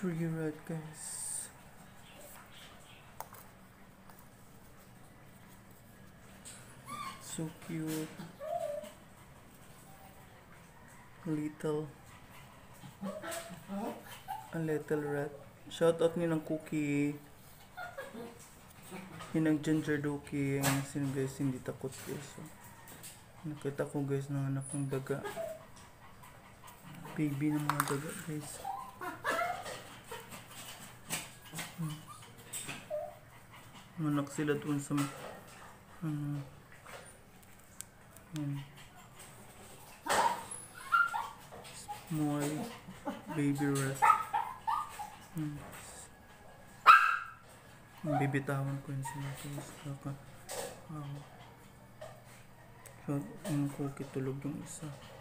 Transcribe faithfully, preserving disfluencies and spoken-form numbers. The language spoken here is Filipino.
Tree rat, guys. So cute. Little. A little rat. Shout out ni ng Cookie. Yung ng Ginger Dookie. Ang sino guys, hindi takot guys. So, nakita ko guys ng anak ng daga. Baby ng mga daga guys. Hmm. Manak sila dun sa um, um, small baby rat. Hmm. Bibitawan ko yun sila guys. Kaka, wow. So, yung Cookie tulog yung isa.